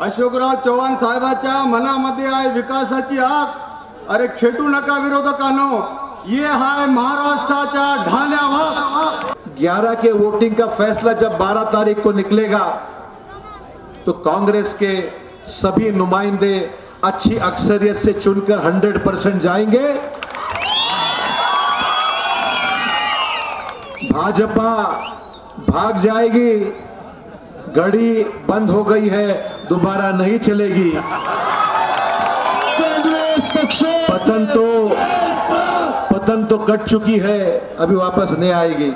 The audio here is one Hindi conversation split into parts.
अशोकराव चव्हाण साहेबाच्या मनामध्ये आहे विकासाची आग. अरे खेटू नका विरोधकांनो, ये है महाराष्ट्राच्या ढाण्यावर. 11 के वोटिंग का फैसला जब 12 तारीख को निकलेगा तो कांग्रेस के सभी नुमाइंदे अच्छी अक्सरियत से चुनकर 100% जाएंगे. भाजपा भाग जाएगी. घड़ी बंद हो गई है, दोबारा नहीं चलेगी. पतन तो कट चुकी है, अभी वापस नहीं आएगी.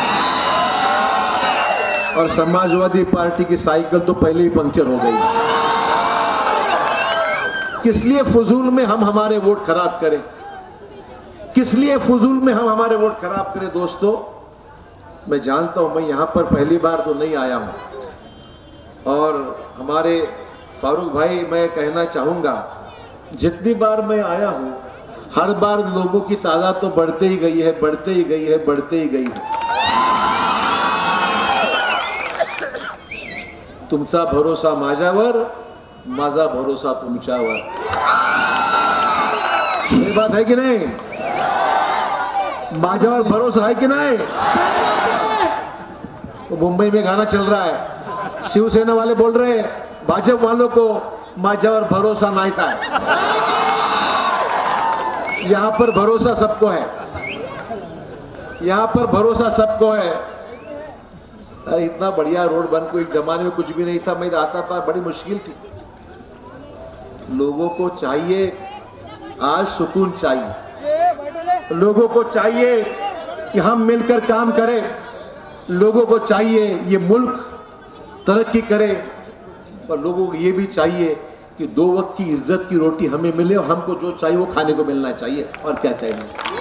और समाजवादी पार्टी की साइकिल तो पहले ही पंक्चर हो गई. किस लिए फजूल में हम हमारे वोट खराब करें? किस लिए फजूल में हम हमारे वोट खराब करें? दोस्तों, मैं जानता हूं, मैं यहां पर पहली बार तो नहीं आया हूं. और हमारे फारूक भाई, मैं कहना चाहूंगा, जितनी बार मैं आया हूं हर बार लोगों की तादाद तो बढ़ते ही गई है, बढ़ते ही गई है, बढ़ते ही गई है. तुमचा भरोसा माझ्यावर, माझा भरोसा तुमच्यावर. ये बात है कि नहीं? माझ्यावर भरोसा है कि नहीं? तो मुंबई में गाना चल रहा है, शिवसेना वाले बोल रहे हैं भाजप वालों को माझ्यावर भरोसा नहीं था. यहां पर भरोसा सबको है, यहां पर भरोसा सबको है. अरे इतना बढ़िया रोड बन, कोई जमाने में कुछ भी नहीं था, मैं आता था बड़ी मुश्किल थी. लोगों को चाहिए आज सुकून चाहिए. लोगों को चाहिए कि हम मिलकर काम करें. लोगों को चाहिए ये मुल्क तरक्की करे. और लोगों को ये भी चाहिए कि 2 वक्त की इज्जत की रोटी हमें मिले और हमको जो चाहिए वो खाने को मिलना चाहिए. और क्या चाहिए?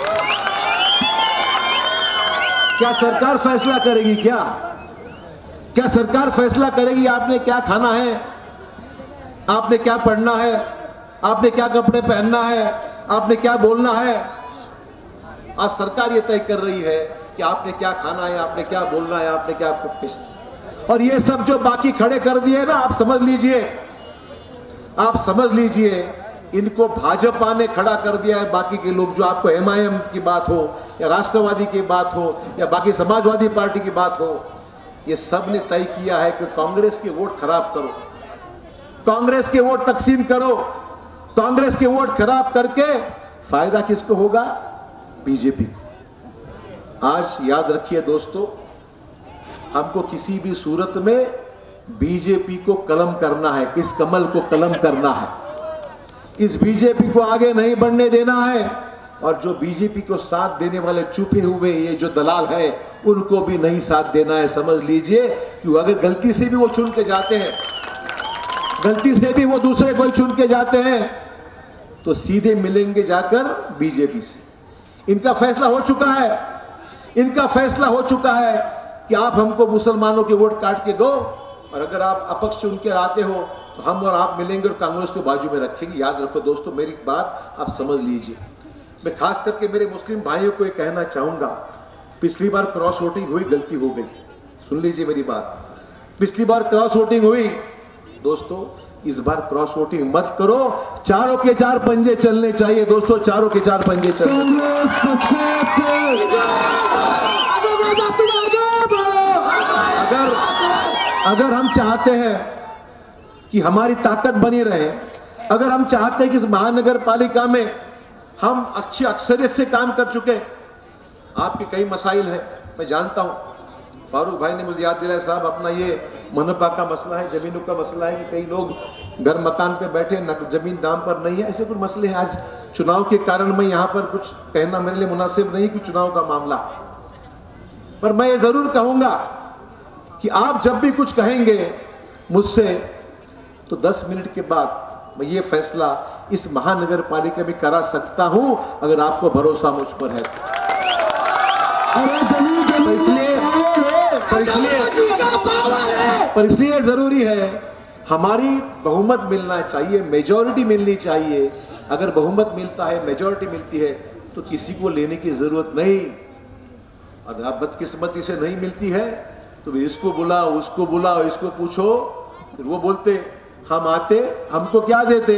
क्या सरकार फैसला करेगी? क्या सरकार फैसला करेगी आपने क्या खाना है, आपने क्या पढ़ना है, आपने क्या कपड़े पहनना है, आपने क्या बोलना है? आज सरकार ये तय कर रही है कि आपने क्या खाना है, आपने क्या बोलना है, आपने क्या. और ये सब जो बाकी खड़े कर दिए ना, आप समझ लीजिए, आप समझ लीजिए, इनको भाजपा ने खड़ा कर दिया है. बाकी के लोग, जो आपको एमआईएम की बात हो या राष्ट्रवादी की बात हो या बाकी समाजवादी पार्टी की बात हो, ये सब ने तय किया है कि कांग्रेस के वोट खराब करो, कांग्रेस के वोट तकसीम करो. कांग्रेस के वोट खराब करके फायदा किसको होगा? बीजेपी को. आज याद रखिए दोस्तों, हमको किसी भी सूरत में बीजेपी को कलम करना है, इस कमल को कलम करना है. इस बीजेपी को आगे नहीं बढ़ने देना है. और जो बीजेपी को साथ देने वाले छुपे हुए ये जो दलाल है, उनको भी नहीं साथ देना है. समझ लीजिए कि अगर गलती से भी वो चुन के जाते हैं, गलती से भी वो दूसरे को चुन के जाते हैं, तो सीधे मिलेंगे जाकर बीजेपी से. इनका फैसला हो चुका है, इनका फैसला हो चुका है कि आप हमको मुसलमानों के वोट काट के दो, और अगर आप अपक्ष चुन के आते हो तो हम और आप मिलेंगे और कांग्रेस को बाजू में रखेंगे. याद रखो दोस्तों, मेरी बात आप समझ लीजिए. मैं खास करके मेरे मुस्लिम भाइयों को ये कहना चाहूंगा, पिछली बार क्रॉस वोटिंग हुई, गलती हो गई. सुन लीजिए मेरी बात, पिछली बार क्रॉस वोटिंग हुई. दोस्तों, इस बार क्रॉस वोटिंग मत करो. चारों के 4 पंजे चलने चाहिए दोस्तों, चारों के 4 पंजे चलने. अगर हम चाहते हैं कि हमारी ताकत बनी रहे, अगर हम चाहते हैं कि इस महानगर पालिका में हम अच्छी अक्सरियत से काम कर चुके. आपके कई मसाइल है, मैं जानता हूं. फारूक भाई ने मुझे याद दिलाया, साहब अपना ये मनपा का मसला है, जमीनों का मसला है कि कई लोग घर मकान पे बैठे, जमीन दाम पर नहीं है, ऐसे कुछ मसले हैं. आज चुनाव के कारण मैं यहां पर कुछ कहना मेरे लिए मुनासिब नहीं कि चुनाव का मामला. पर मैं ये जरूर कहूंगा कि आप जब भी कुछ कहेंगे मुझसे, तो 10 मिनट के बाद मैं ये फैसला इस महानगर पालिका में करा सकता हूं, अगर आपको भरोसा मुझ पर है. पर इसलिए जरूरी है, हमारी बहुमत मिलना चाहिए, मेजॉरिटी मिलनी चाहिए. अगर बहुमत मिलता है, मेजॉरिटी मिलती है, तो किसी को लेने की जरूरत नहीं. अगर बदकिस्मती से नहीं मिलती है तो इसको बुलाओ, उसको बुलाओ, इसको पूछो. फिर वो बोलते हम आते, हमको क्या देते?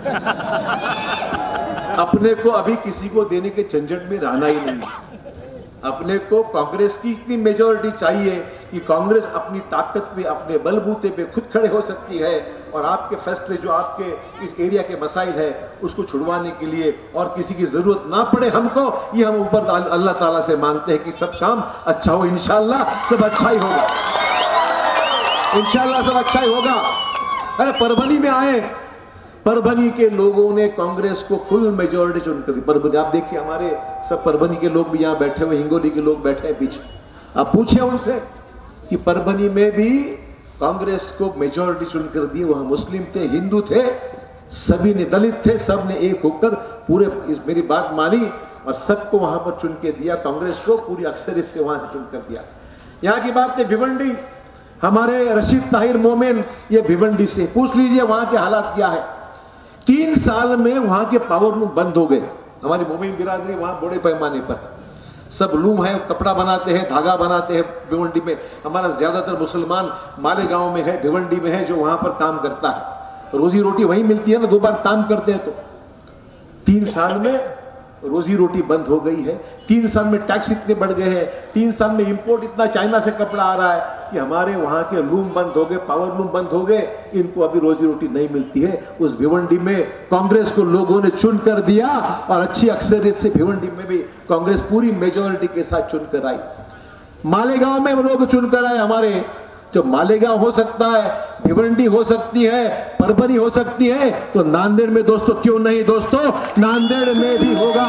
अपने को अभी किसी को देने के झंझट में रहना ही नहीं। अपने को कांग्रेस की इतनी मेजॉरिटी चाहिए कि कांग्रेस अपनी ताकत पे, अपने बलबूते पे खुद खड़े हो सकती है और आपके फैसले जो आपके इस एरिया के मसाइल है उसको छुड़वाने के लिए और किसी की जरूरत ना पड़े हमको, ये हम ऊपर अल्लाह ताला से मांगते हैं कि सब काम अच्छा हो। इंशाल्लाह सब अच्छा ही होगा, इंशाल्लाह सब अच्छा ही होगा। अरे परभनी में आए, परभनी के लोगों ने कांग्रेस को फुल मेजॉरिटी चुनकर दी। परभनी आप देखिए, हमारे सब परभनी के लोग भी यहाँ बैठे हुए, हिंगोली के लोग बैठे हैं पीछे। आप पूछे उनसे कि परभनी में भी कांग्रेस को मेजॉरिटी चुनकर दी। वहां मुस्लिम थे, हिंदू थे, सभी ने, दलित थे, सब ने एक होकर पूरे इस मेरी बात मानी और सबको वहां पर चुन के दिया। कांग्रेस को पूरी अक्सरियत से वहां चुनकर दिया। यहाँ की बात है भिवंडी, हमारे रशीद ताहिर मोमिन, ये भिवंडी से, पूछ लीजिए वहां के हालात क्या है। 3 साल में वहां के पावर लूम बंद हो गए। हमारी मोमिन बिरादरी वहां बड़े पैमाने पर सब लूम है, कपड़ा बनाते हैं, धागा बनाते हैं भिवंडी में। हमारा ज्यादातर मुसलमान मालेगांव में है, भिवंडी में है, जो वहां पर काम करता है। रोजी रोटी वहीं मिलती है ना, 2 बार काम करते हैं तो। 3 साल में रोजी रोटी बंद हो गई है। 3 साल में टैक्स इतने बढ़ गए हैं, 3 साल में इंपोर्ट इतना चाइना से कपड़ा आ रहा है कि हमारे वहां के लूम बंद हो गए, पावर लूम बंद हो गए, इनको अभी रोजी रोटी नहीं मिलती है। उस भिवंडी में कांग्रेस को लोगों ने चुन कर दिया और अच्छी अक्सरियत से भिवंडी में भी कांग्रेस पूरी मेजोरिटी के साथ चुनकर आई। मालेगांव में लोग चुनकर आए हमारे, जो मालेगांव हो सकता है, भिवंडी हो सकती है, परभनी हो सकती है, तो नांदेड़ में दोस्तों क्यों नहीं? दोस्तों नांदेड़ में भी होगा।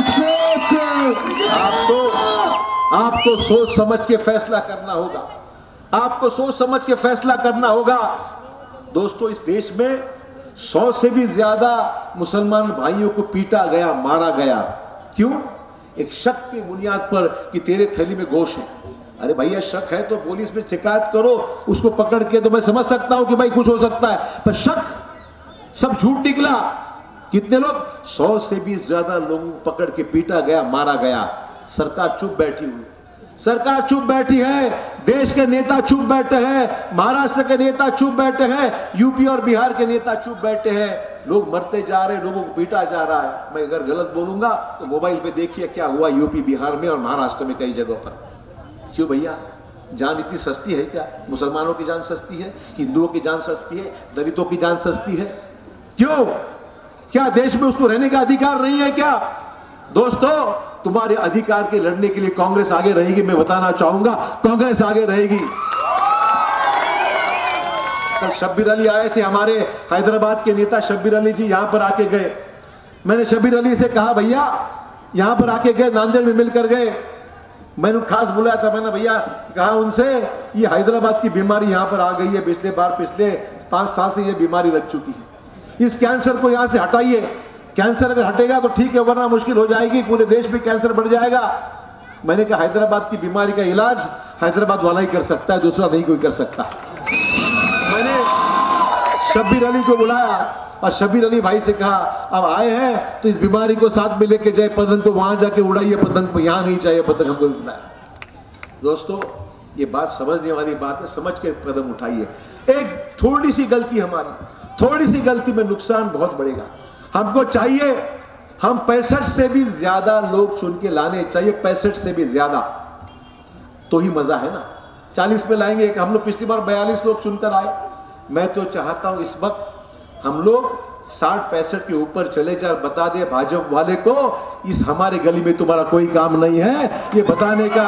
आपको सोच समझ के फैसला करना होगा, आपको सोच समझ के फैसला करना होगा। दोस्तों इस देश में 100 से भी ज्यादा मुसलमान भाइयों को पीटा गया, मारा गया। क्यों? एक शक की बुनियाद पर कि तेरे थैली में गोश्त है। अरे भैया शक है तो पुलिस में शिकायत करो, उसको पकड़ के, तो मैं समझ सकता हूं कि भाई कुछ हो सकता है, पर शक सब झूठ निकला। कितने लोग? 100 से भी ज्यादा लोगों को पकड़ के पीटा गया, मारा गया। सरकार चुप बैठी हुई, सरकार चुप बैठी है, देश के नेता चुप बैठे हैं, महाराष्ट्र के नेता चुप बैठे हैं, यूपी और बिहार के नेता चुप बैठे हैं। लोग मरते जा रहे, लोगों को पीटा जा रहा है। मैं अगर गलत बोलूंगा तो मोबाइल पे देखिए क्या हुआ यूपी बिहार में और महाराष्ट्र में कई जगहों पर। क्यों भैया? जान इतनी सस्ती है क्या? मुसलमानों की जान सस्ती है, हिंदुओं की जान सस्ती है, दलितों की जान सस्ती है? क्यों? क्या देश में उसको रहने का अधिकार नहीं है क्या? दोस्तों तुम्हारे अधिकार के लड़ने के लिए कांग्रेस आगे रहेगी। मैं बताना चाहूंगा कांग्रेस आगे रहेगी। कल शब्बीर अली आए थे, हमारे हैदराबाद के नेता शब्बीर अली जी यहां पर आके गए। मैंने शब्बीर अली से कहा भैया यहां पर आके गए, नांदेड़ में मिलकर गए। मैंने खास बुलाया था, मैंने भैया कहा उनसे ये हैदराबाद की बीमारी यहां पर आ गई है, पिछले 5 साल से ये बीमारी लग चुकी है। इस कैंसर को यहां से हटाइए। कैंसर अगर हटेगा तो ठीक है, वरना मुश्किल हो जाएगी, पूरे देश में कैंसर बढ़ जाएगा। मैंने कहा हैदराबाद की बीमारी का इलाज हैदराबाद वाला ही कर सकता है, दूसरा नहीं कोई कर सकता। मैंने शब्बीर अली को बुलाया और शब्बीर अली भाई से कहा अब आए हैं तो इस बीमारी को साथ में लेके जाए, पतंग को वहां जाके उड़ाइए, पतंग को यहां नहीं चाहिए, पतंग हमको उड़ाए। दोस्तों ये बात समझने वाली बात है, समझ के कदम उठाइए। एक थोड़ी सी गलती हमारी, थोड़ी सी गलती में नुकसान बहुत बढ़ेगा। हमको चाहिए हम 65 से भी ज्यादा लोग चुन के लाने चाहिए, 65 से भी ज्यादा, तो ही मजा है ना। 40 पे लाएंगे, हम लोग पिछली बार 42 लोग चुनकर आए। मैं तो चाहता हूं इस वक्त हम लोग 60-65 के ऊपर चले जाए, बता दे भाजपा वाले को इस हमारे गली में तुम्हारा कोई काम नहीं है, ये बताने का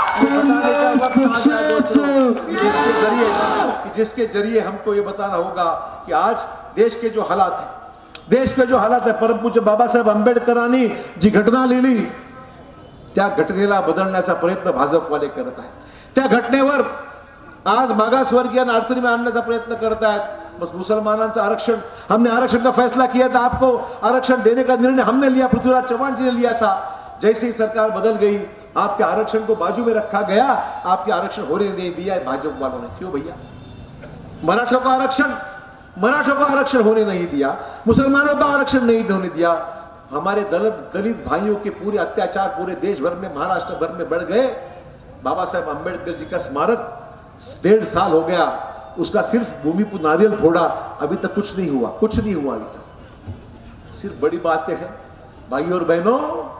जिसके जरिए हमको ये बताना होगा कि आज देश के जो हालात है, देश के जो हालात है, परम पूज्य बाबासाहेब आंबेडकरांनी जी घटना लिहिली त्या घटनेला बदलण्याचा प्रयत्न भाजपवाले करत आहेत। त्या घटनेवर आज मागासवर्गीयांना अडचणी आणण्याचा प्रयत्न करत आहेत। बस मुसलमानांचं आरक्षण, हमने आरक्षण का फैसला किया था, आपको आरक्षण देने का निर्णय हमने लिया, पृथ्वीराज चौहान जी ने लिया था। जैसे ही सरकार बदल गई आपके आरक्षण को बाजू में रखा गया, आपके आरक्षण होने नहीं दिया है भाजपा वालों ने। क्यों भैया? मराठों का आरक्षण होने नहीं दिया, मुसलमानों का आरक्षण नहीं होने दिया। हमारे दलित भाइयों के पूरे अत्याचार पूरे देश भर में, महाराष्ट्र भर में बढ़ गए। बाबा साहेब अम्बेडकर जी का स्मारक 1.5 साल हो गया, उसका सिर्फ भूमि पर नारियल फोड़ा, अभी तक कुछ नहीं हुआ, कुछ नहीं हुआ अभी तक। सिर्फ बड़ी बातें हैं भाई और बहनों।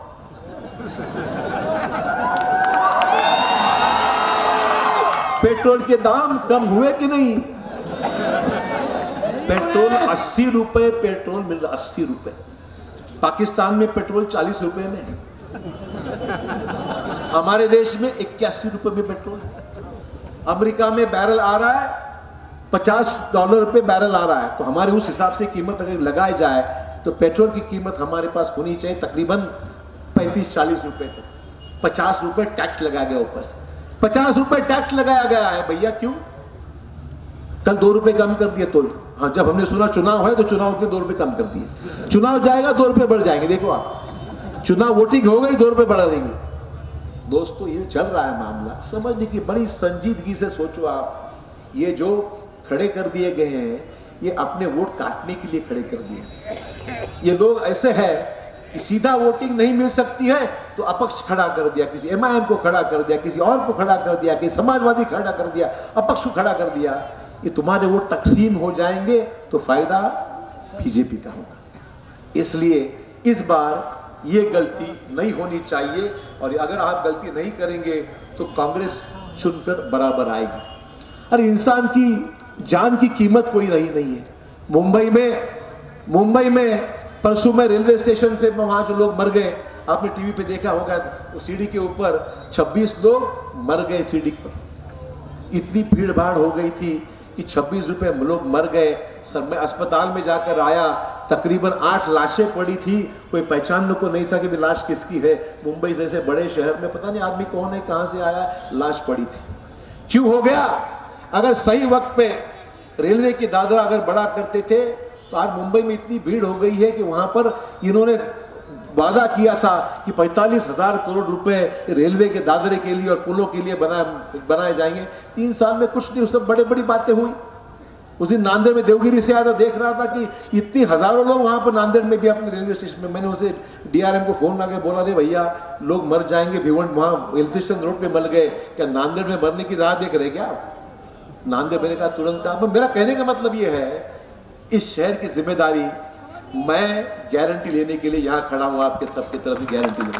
पेट्रोल के दाम कम हुए कि नहीं? पेट्रोल 80 रुपए पेट्रोल मिल रहा, 80 रुपए। पाकिस्तान में पेट्रोल 40 रुपए में है, हमारे देश में 81 रुपए में पेट्रोल है। अमेरिका में बैरल आ रहा है $50 पे बैरल आ रहा है। तो हमारे उस हिसाब से कीमत अगर लगाई जाए तो पेट्रोल की कीमत हमारे पास होनी चाहिए तकरीबन 35-40 रुपए तक। 50 रुपए टैक्स लगाया गया ऊपर से, 50 रुपए टैक्स लगाया गया है। भैया क्यों? कल 2 रुपए कम कर दिए तो हाँ, जब हमने सुना चुनाव है तो चुनाव के 2 रुपए कम कर दिए। चुनाव जाएगा 2 रुपए बढ़ जाएंगे। देखो आप, चुनाव वोटिंग हो गई 2 रुपए बढ़ा देंगे। दोस्तों ये चल रहा है मामला, समझने की बड़ी संजीदगी से सोचो आप। ये जो खड़े कर दिए गए हैं ये अपने वोट काटने के लिए खड़े कर दिए। ये लोग ऐसे हैं कि सीधा वोटिंग नहीं मिल सकती है तो अपक्ष खड़ा कर दिया, किसी एमआईएम को खड़ा कर दिया, किसी और को खड़ा कर दिया, किसी समाजवादी खड़ा कर दिया, अपक्ष को खड़ा कर दिया। ये तुम्हारे वोट तकसीम हो जाएंगे तो फायदा बीजेपी का होगा। इसलिए इस बार ये गलती नहीं होनी चाहिए, और अगर आप गलती नहीं करेंगे तो कांग्रेस चुनकर बराबर आएगी। अरे इंसान की जान की कीमत कोई रही नहीं है। मुंबई में परसों में रेलवे स्टेशन पे वहां जो लोग मर गए, आपने टीवी पे देखा होगा, वो सीढ़ी के ऊपर 26 लोग मर गए सीढ़ी पर। इतनी भीड़ भाड़ हो गई थी कि 26 रुपए लोग मर गए। सर मैं अस्पताल में जाकर आया, तकरीबन 8 लाशें पड़ी थी, कोई पहचानने को नहीं था कि लाश किसकी है। मुंबई जैसे बड़े शहर में पता नहीं आदमी कौन है, कहां से आया, लाश पड़ी थी। क्यों हो गया? अगर सही वक्त पे रेलवे की दादरा अगर बड़ा करते थे तो आज मुंबई में इतनी भीड़ हो गई है कि वहां पर इन्होंने वादा किया था कि 45,000 करोड़ रुपए रेलवे के दादरे के लिए और पुलों के लिए बनाए जाएंगे। 3 साल में कुछ नहीं, सब बड़ी बातें हुई। उस दिन नांदेड़ में देवगिरी से आया था, देख रहा था कि इतनी हजारों लोग वहां पर नांदेड़ में भी अपने रेलवे स्टेशन में। मैंने उसे डीआरएम को फोन लगा बोला, रे भैया लोग मर जाएंगे, भिवंडी वहां रेलवे स्टेशन रोड पे मर गए, क्या नांदेड़ में मरने की राह देख रहे क्या आप? नांदेड़ मैंने कहा तुरंत आप। मेरा कहने का मतलब यह है, इस शहर की जिम्मेदारी मैं गारंटी लेने के लिए यहां खड़ा हूं, आपके सबकी तरफ की गारंटी लेने,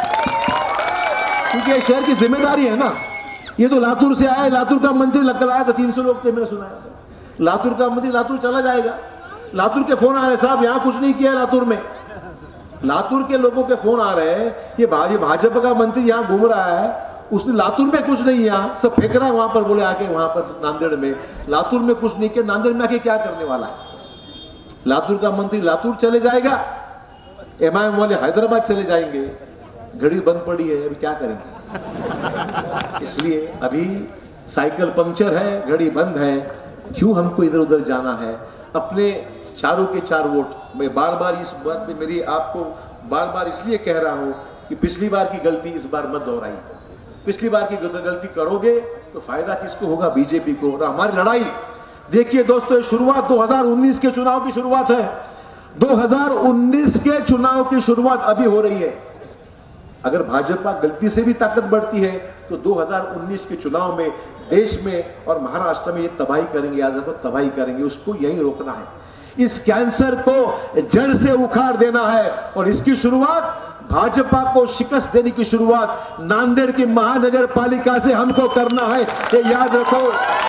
क्योंकि ये शहर की जिम्मेदारी है ना। ये तो लातूर से आया, लातूर का मंत्री कल आया था, 300 लोग थे, मैंने सुना। लातूर का मंत्री लातूर चला जाएगा, लातूर के फोन आ रहे, साहब यहां कुछ नहीं किया लातूर में। लातूर के लोगों के फोन आ रहे हैं, ये भाजपा का मंत्री यहां घूम रहा है, उसने लातूर में कुछ नहीं किया, सब फेंक रहा है वहां पर, बोले आके वहां पर नांदेड़ में। लातूर में कुछ नहीं किया, नांदेड़ में आके क्या करने वाला है? लातूर का मंत्री लातूर चले जाएगा, एमआईएम वाले हैदराबाद चले जाएंगे। घड़ी बंद पड़ी है, अभी क्या करेंगे? इसलिए अभी साइकिल पंक्चर है, घड़ी बंद है, क्यों हमको इधर उधर जाना है? अपने चारों के 4 वोट, मैं बार बार इस बात पे मेरी आपको बार बार इसलिए कह रहा हूं कि पिछली बार की गलती इस बार मत दोहराइए। पिछली बार की गलती करोगे तो फायदा किसको होगा? बीजेपी को। और हमारी लड़ाई देखिए दोस्तों, शुरुआत 2019 के चुनाव की शुरुआत है। 2019 के चुनाव की शुरुआत अभी हो रही है। अगर भाजपा गलती से भी ताकत बढ़ती है तो 2019 के चुनाव में देश में और महाराष्ट्र में ये तबाही करेंगे, याद रखो तबाही करेंगे। उसको यही रोकना है, इस कैंसर को जड़ से उखाड़ देना है। और इसकी शुरुआत, भाजपा को शिकस्त देने की शुरुआत नांदेड़ की महानगर पालिका से हमको करना है, ये याद रखो।